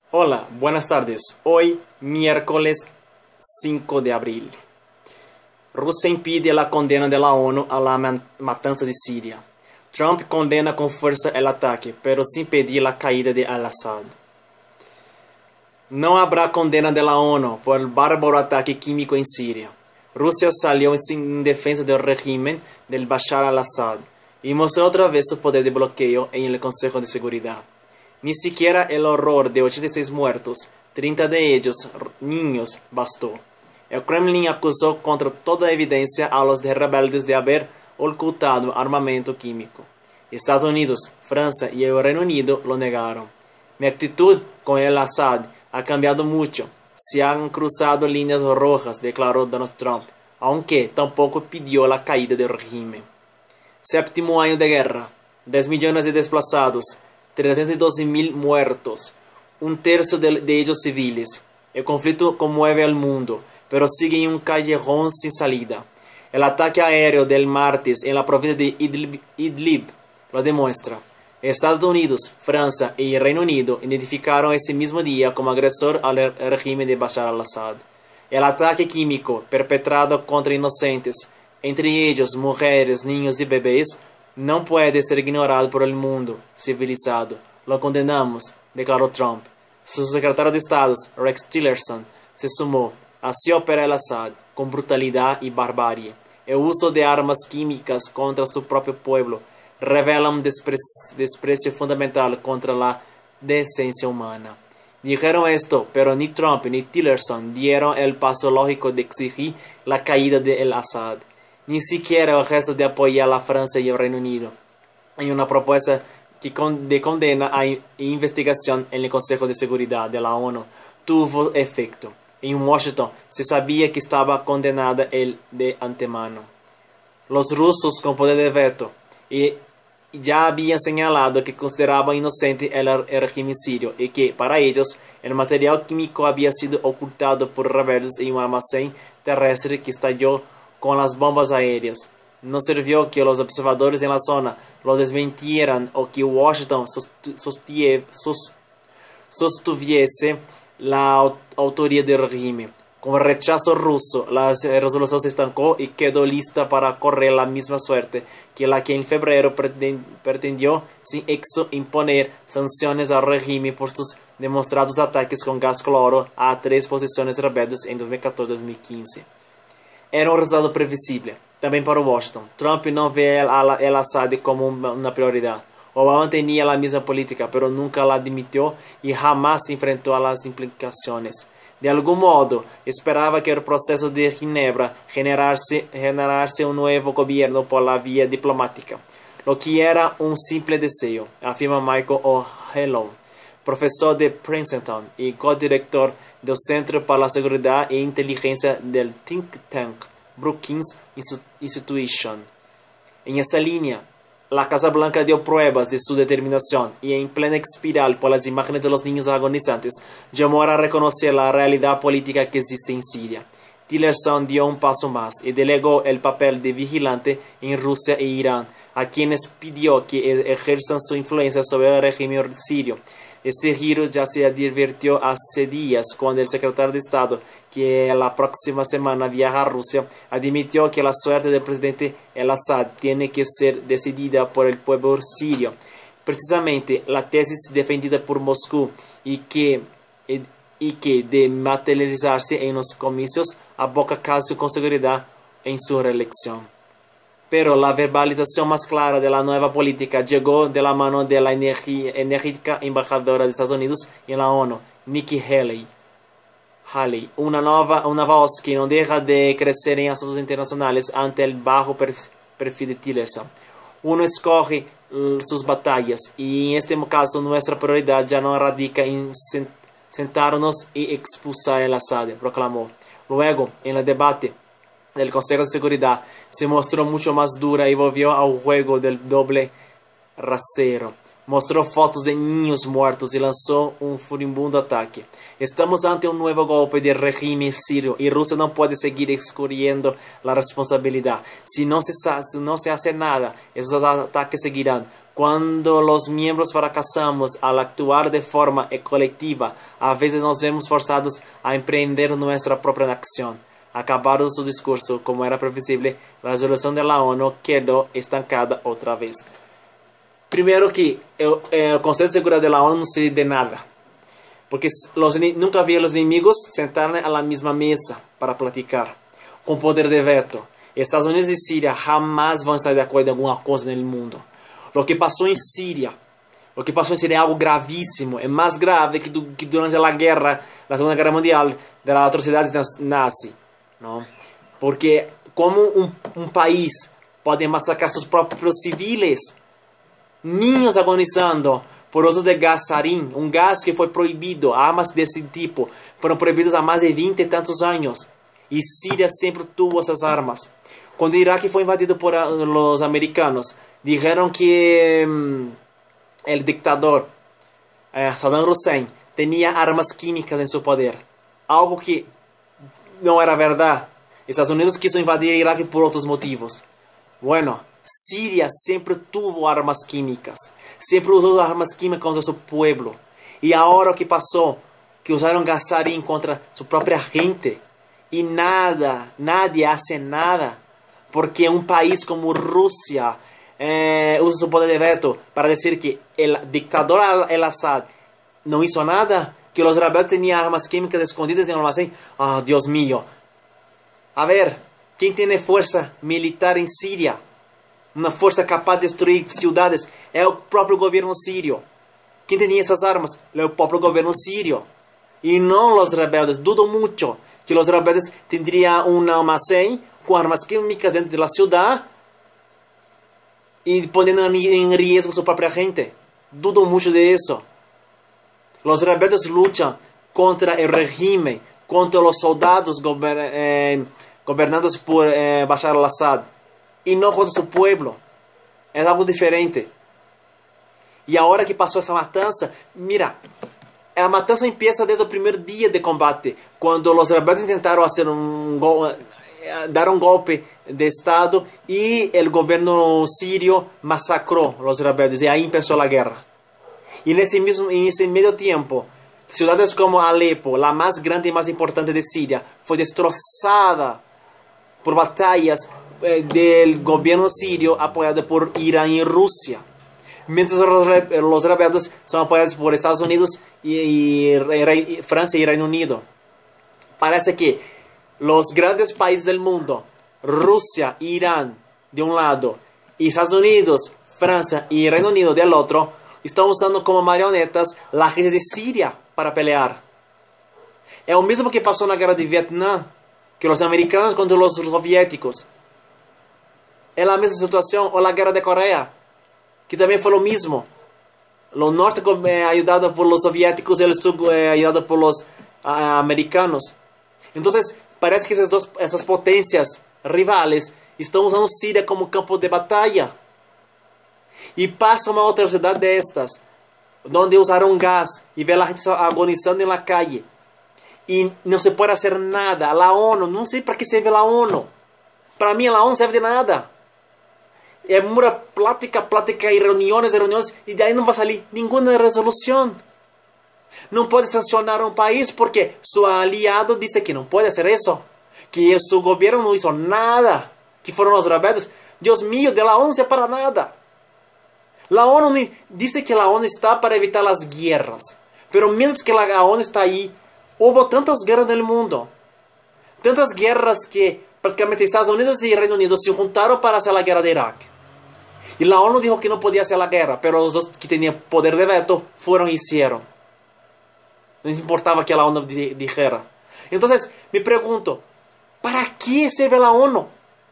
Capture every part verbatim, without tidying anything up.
Hola, buenas tardes. Hoy, miércoles cinco de abril. Rusia impide la condena de la ONU a la matanza de Siria. Trump condena con fuerza el ataque, pero sin pedir la caída de al-Assad. No habrá condena de la ONU por el bárbaro ataque químico en Siria. Rusia salió en defensa del régimen del Bashar al-Assad y mostró otra vez su poder de bloqueo en el Consejo de Seguridad. Ni siquiera el horror de ochenta y seis muertos, treinta de ellos niños, bastó. El Kremlin acusó contra toda evidencia a los rebeldes de haber ocultado armamento químico. Estados Unidos, Francia y el Reino Unido lo negaron. Mi actitud con el Assad ha cambiado mucho. Se han cruzado líneas rojas, declaró Donald Trump, aunque tampoco pidió la caída del régimen. Séptimo año de guerra, diez millones de desplazados, trescientos doce mil muertos, un tercio de, de ellos civiles. El conflicto conmueve al mundo, pero sigue en un callejón sin salida. El ataque aéreo del martes en la provincia de Idlib, Idlib lo demuestra. Estados Unidos, Francia y Reino Unido identificaron ese mismo día como agresor al régimen de Bashar al-Assad. El ataque químico perpetrado contra inocentes, entre ellos mujeres, niños y bebés, no puede ser ignorado por el mundo civilizado. Lo condenamos, declaró Trump. Su secretario de Estado, Rex Tillerson, se sumó. Así opera el Assad, con brutalidad y barbarie. El uso de armas químicas contra su propio pueblo revela un despre desprecio fundamental contra la decencia humana. Dijeron esto, pero ni Trump ni Tillerson dieron el paso lógico de exigir la caída de el Assad. Ni siquiera el gesto de apoyar a la Francia y el Reino Unido en una propuesta que con de condena e investigación en el Consejo de Seguridad de la ONU tuvo efecto. En Washington se sabía que estaba condenada el de antemano. Los rusos con poder de veto y ya habían señalado que consideraban inocente el, el régimen sirio y que, para ellos, el material químico había sido ocultado por rebeldes en un almacén terrestre que estalló con las bombas aéreas. No sirvió que los observadores en la zona lo desmentieran o que Washington sostuviese la autoría del régimen. Con el rechazo ruso, la resolución se estancó y quedó lista para correr la misma suerte que la que en febrero pretendió sin éxito imponer sanciones al régimen por sus demostrados ataques con gas cloro a tres posiciones rebeldes en dos mil catorce y dos mil quince. Era un resultado previsible, también para Washington. Trump no ve el, el Assad como una prioridad. Obama tenía la misma política, pero nunca la admitió y jamás se enfrentó a las implicaciones. De algún modo, esperaba que el proceso de Ginebra generase, generase un nuevo gobierno por la vía diplomática, lo que era un simple deseo, afirma Michael O'Hanlon, profesor de Princeton y codirector del Centro para la Seguridad e Inteligencia del think tank Brookings Institution. En esa línea, la Casa Blanca dio pruebas de su determinación y, en plena espiral por las imágenes de los niños agonizantes, llamó a reconocer la realidad política que existe en Siria. Tillerson dio un paso más y delegó el papel de vigilante en Rusia e Irán, a quienes pidió que ejerzan su influencia sobre el régimen sirio. Este giro ya se advirtió hace días cuando el secretario de Estado, que la próxima semana viaja a Rusia, admitió que la suerte del presidente el-Assad tiene que ser decidida por el pueblo sirio. Precisamente la tesis defendida por Moscú y que, y que de materializarse en los comicios aboca casi con seguridad en su reelección. Pero la verbalización más clara de la nueva política llegó de la mano de la enérgica embajadora de Estados Unidos en la ONU, Nikki Haley. Haley, una, nueva, una voz que no deja de crecer en asuntos internacionales ante el bajo perfil de Tillerson. Uno escoge sus batallas y en este caso nuestra prioridad ya no radica en sentarnos y expulsar el Assad, proclamó. Luego, en el debate del Consejo de Seguridad, se mostró mucho más dura y volvió al juego del doble rasero. Mostró fotos de niños muertos y lanzó un furibundo ataque. Estamos ante un nuevo golpe del régimen sirio y Rusia no puede seguir escurriendo la responsabilidad. Si no se, si no se hace nada, esos ataques seguirán. Cuando los miembros fracasamos al actuar de forma colectiva, a veces nos vemos forzados a emprender nuestra propia acción. Acabado su discurso, como era previsible, la resolución de la ONU quedó estancada otra vez. Primero que el, el Consejo de Seguridad de la ONU no sirve de nada. Porque los, nunca vi a los enemigos sentarse a la misma mesa para platicar, con poder de veto. Estados Unidos y Siria jamás van a estar de acuerdo en alguna cosa en el mundo. Lo que pasó en Siria, lo que pasó en Siria es algo gravísimo. Es más grave que, que durante la guerra, la Segunda Guerra Mundial, de las atrocidades nazi, ¿no? Porque como un, un país puede masacrar sus propios civiles, niños agonizando por uso de gas sarín, un gas que fue prohibido, armas de ese tipo fueron prohibidas há más de veinte y tantos años. Y Siria siempre tuvo esas armas. Cuando Irak fue invadido por los americanos, dijeron que um, el dictador eh, Saddam Hussein tenía armas químicas en su poder. Algo que no era verdad. Estados Unidos quiso invadir Irak por otros motivos. Bueno, Siria siempre tuvo armas químicas. Siempre usó armas químicas contra su pueblo. Y ahora ¿qué pasó? Que usaron gas sarín contra su propia gente. Y nada, nadie hace nada. Porque un país como Rusia eh, usa su poder de veto para decir que el dictador al-Assad no hizo nada. Que los rebeldes tenían armas químicas escondidas en el almacén. Ah, Dios mío. A ver, ¿quién tiene fuerza militar en Siria? Una fuerza capaz de destruir ciudades. Es el propio gobierno sirio. ¿Quién tenía esas armas? El propio gobierno sirio. Y no los rebeldes. Dudo mucho que los rebeldes tendrían un almacén con armas químicas dentro de la ciudad y poniendo en riesgo su propia gente. Dudo mucho de eso. Los rebeldes luchan contra el régimen, contra los soldados gober eh, gobernados por eh, Bashar al-Assad y no contra su pueblo. Es algo diferente. Y ahora que pasó esa matanza, mira, la matanza empieza desde el primer día de combate, cuando los rebeldes intentaron hacer un go dar un golpe de estado y el gobierno sirio masacró a los rebeldes y ahí empezó la guerra. Y en ese, mismo, en ese medio tiempo, ciudades como Alepo, la más grande y más importante de Siria, fue destrozada por batallas eh, del gobierno sirio apoyado por Irán y Rusia. Mientras los, los rebeldes son apoyados por Estados Unidos y, y, y Francia y Reino Unido. Parece que los grandes países del mundo, Rusia, Irán de un lado y Estados Unidos, Francia y Reino Unido del otro, están usando como marionetas la gente de Siria para pelear. Es lo mismo que pasó en la guerra de Vietnam, que los americanos contra los soviéticos. Es la misma situación, o la guerra de Corea, que también fue lo mismo. Los norte eh, ayudados por los soviéticos y el sur eh, ayudado por los uh, americanos. Entonces, parece que esas, dos, esas potencias rivales están usando Siria como campo de batalla. Y pasa una otra ciudad de estas, donde usaron gas y ve a la gente agonizando en la calle. Y no se puede hacer nada. La ONU, no sé para qué sirve la ONU. Para mí la ONU serve de nada. Es pura plática, plática y reuniones, reuniones, y de ahí no va a salir ninguna resolución. No puede sancionar a un país porque su aliado dice que no puede hacer eso. Que su gobierno no hizo nada. Que fueron los rebeldes. Dios mío, de la ONU no para nada. La ONU dice que la ONU está para evitar las guerras. Pero mientras que la ONU está ahí, hubo tantas guerras en el mundo. Tantas guerras que prácticamente Estados Unidos y Reino Unido se juntaron para hacer la guerra de Irak. Y la ONU dijo que no podía hacer la guerra, pero los dos que tenían poder de veto fueron y hicieron. No les importaba que la ONU dijera. Entonces, me pregunto, ¿para qué sirve la ONU?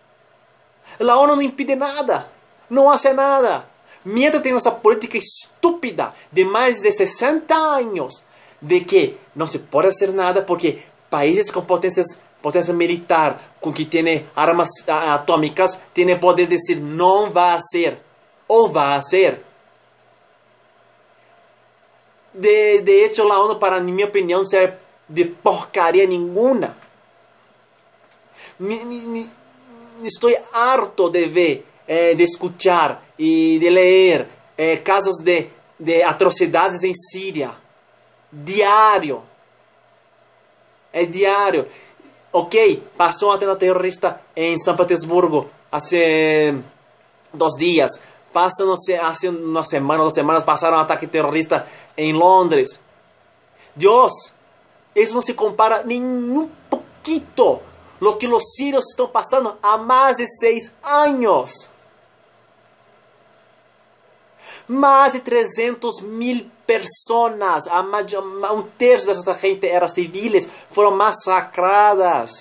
La ONU no impide nada, no hace nada. Mientras tiene esa política estúpida de más de sesenta años, de que no se puede hacer nada porque países con potencias, potencia militar, con que tiene armas atómicas, tiene poder decir no va a hacer, o va a hacer. De, de hecho, la ONU, para mi opinión, serve de porcaria ninguna. Mi, mi, mi, estoy harto de ver, eh, de escuchar y de leer eh, casos de, de atrocidades em Síria. Diário. É diário. Ok, passou um atentado terrorista em São Petersburgo há dois dias. Passa, não sei, há uma semana, duas semanas, passaram um ataque terrorista em Londres. Deus, isso não se compara nem um pouquito lo que os sírios estão passando há mais de seis anos. Mais de trezentos mil pessoas, um terço dessa gente eram civis, foram massacradas.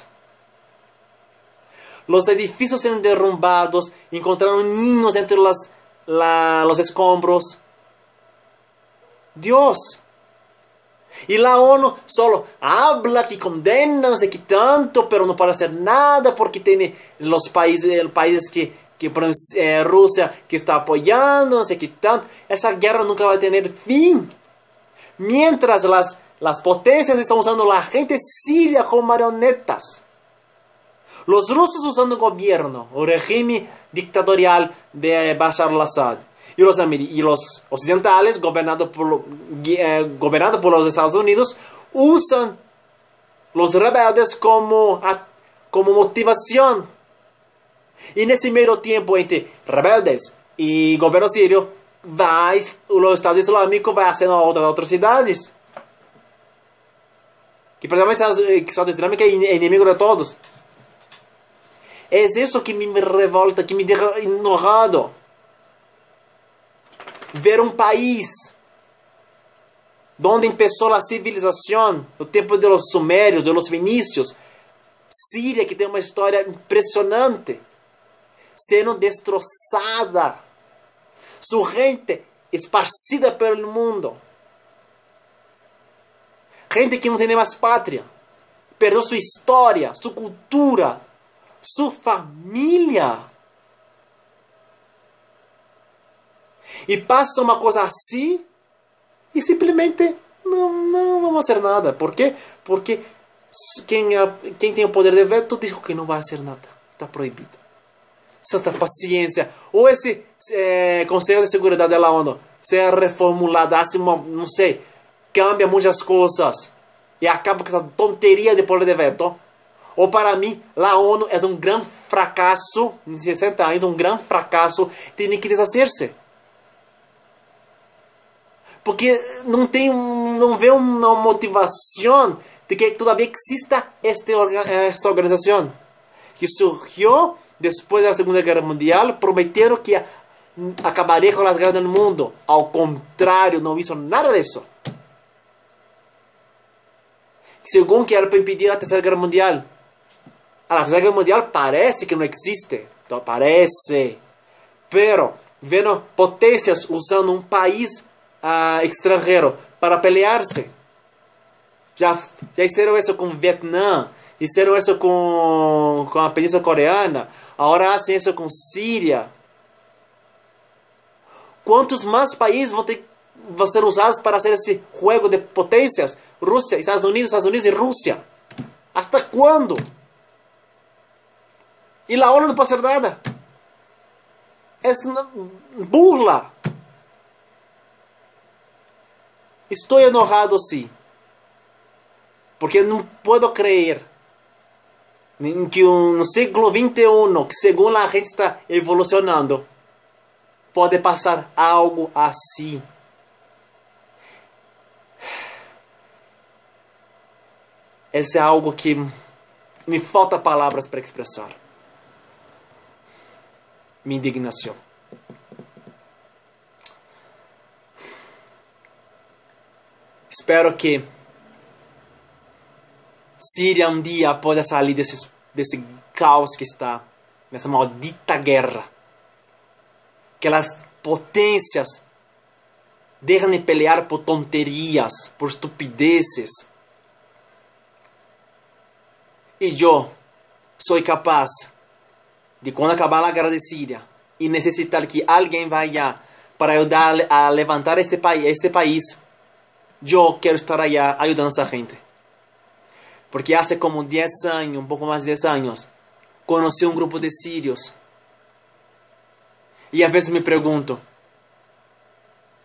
Os edifícios sendo derrumbados, encontraram niños entre las, la, los escombros. Deus. E a ONU só habla que condena, não sei que tanto, pero não para hacer nada porque tem os países, países que, que por exemplo, eh, Rússia que está apoiando, não sei que tanto. Essa guerra nunca vai ter fim. Mientras las, las potencias estão usando a gente síria como marionetas. Os russos usando o governo, o regime dictatorial de Bashar al-Assad. E os, e os ocidentais, governados por, eh, governado por los Estados Unidos, usam os rebeldes como, como motivação. E nesse meio tempo entre rebeldes e governo sírio, vai, o Estado Islâmico vai fazendo outras atrocidades. Que praticamente o Estado Islâmico é inimigo de todos. É isso que me revolta, que me deixa enojado. Ver um país onde começou a civilização, no tempo de los sumérios, de los fenícios, Síria, que tem uma história impressionante, sendo destroçada, sua gente esparcida pelo mundo, gente que não tem nem mais pátria, perdeu sua história, sua cultura, sua família. E passa uma coisa assim e simplesmente não, não vamos fazer nada. Por quê? Porque quem, quem tem o poder de veto diz que não vai fazer nada. Está proibido. Santa paciência. Ou esse é, Conselho de Seguridade da ONU ser reformulado, assim, uma, não sei, cambia muitas coisas e acaba com essa tonteria de poder de veto. Ou para mim, a ONU é um grande fracasso, em sessenta anos, um grande fracasso, tem que desfazer-se. Porque não tem, não vê uma motivação de que todavia exista esta, esta organização que surgiu depois da Segunda Guerra Mundial, prometeram que acabaria com as guerras no mundo. Ao contrário, não hizo nada disso. Segundo que era para impedir a Terceira Guerra Mundial. A Terceira Guerra Mundial parece que não existe. Então, parece. Pero, vendo potências usando um país uh, estrangeiro para pelear-se. Já, já fizeram isso com o Vietnã. Fizeram isso com, com a Península Coreana. Agora fazem isso com Síria. Quantos mais países vão, ter, vão ser usados para fazer esse jogo de potências? Rússia, Estados Unidos, Estados Unidos e Rússia. ¿Hasta quando? E a ONU não pode fazer nada. É uma burla. Estou enojado, sim. Porque não posso crer que no século vinte e um, que segundo a gente está evolucionando, pode passar algo assim. Esse é algo que me falta palavras para expressar. Minha indignação. Espero que Síria um dia possa sair desse, desse caos que está, nessa maldita guerra. Que as potências deixem de pelear por tonterias, por estupideces. E eu sou capaz de, quando acabar a guerra de Síria e necessitar que alguém vá para ajudar a levantar esse país, esse país, eu quero estar allá ajudando essa gente. Porque há como dez anos, um pouco mais de dez anos, conheci um grupo de sírios. E às vezes me pergunto,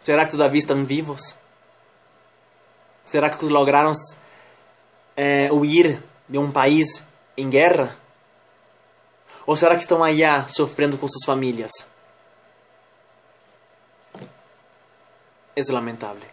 Será que todavía están vivos? Será que lograron eh, huir de un país en guerra? ¿O será que están allá sufriendo con sus familias? Es lamentable.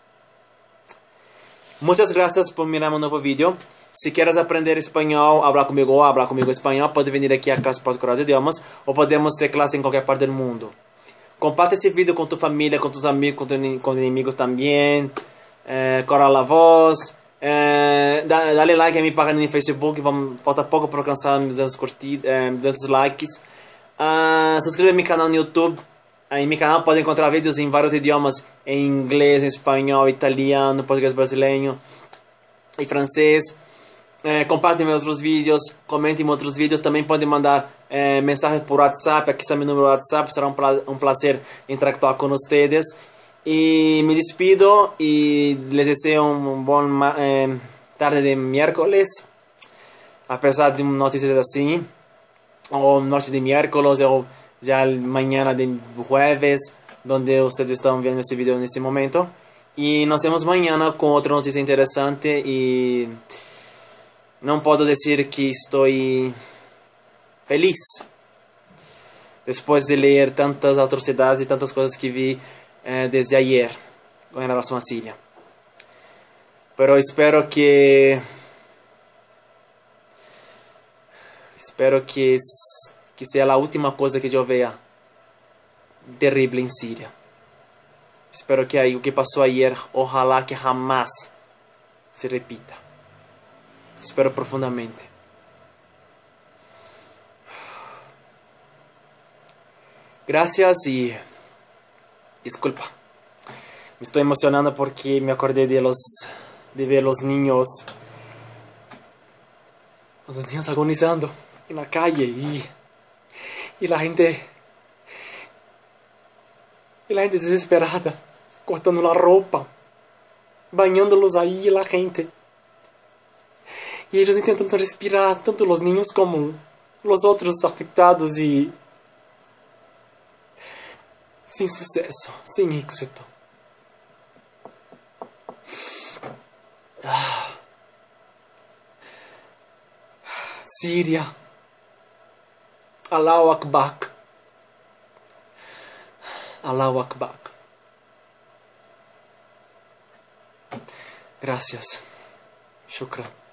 Muchas gracias por mirar mi nuevo vídeo. Si quieres aprender español, hablar conmigo o hablar conmigo español, puedes venir aquí a Clase para Coral Idiomas o podemos ter clase en cualquier parte del mundo. Comparte este vídeo con tu familia, con tus amigos, con tus con enemigos también. Eh, corra la voz. Eh, da, dale like a mi página en Facebook. Vamos, falta poco para alcançar duzentos, curtidas, eh, duzentos likes. Uh, suscríbete a mi canal en YouTube. En mi canal podem encontrar vídeos em vários idiomas, em inglês, em espanhol, italiano, português brasileiro e francês. É, compartilhem meus outros vídeos, comentem meus outros vídeos. Também podem mandar é, mensagem por WhatsApp. Aqui está meu número WhatsApp. Será um, pra, um prazer interactuar com vocês. E me despido e les desejo um bom é, tarde de miércoles. Apesar de notícias assim, ou noite de miércoles, ou ya mañana de jueves, donde ustedes están viendo este video en este momento. Y nos vemos mañana con otra noticia interesante. Y no puedo decir que estoy feliz después de leer tantas atrocidades y tantas cosas que vi eh, desde ayer con relación a Siria. Pero espero que espero que que sea la última cosa que yo vea terrible en Siria. Espero que lo que pasó ayer, ojalá que jamás se repita. Espero profundamente. Gracias y disculpa. Me estoy emocionando porque me acordé de los de ver los niños, los niños agonizando en la calle y Y la gente, y la gente desesperada, cortando la ropa, bañándolos ahí la gente. Y ellos intentando respirar, tanto los niños como los otros afectados y sin suceso, sin éxito. Ah. Siria. Allahu Akbar. Allahu Akbar. Gracias. Shukran.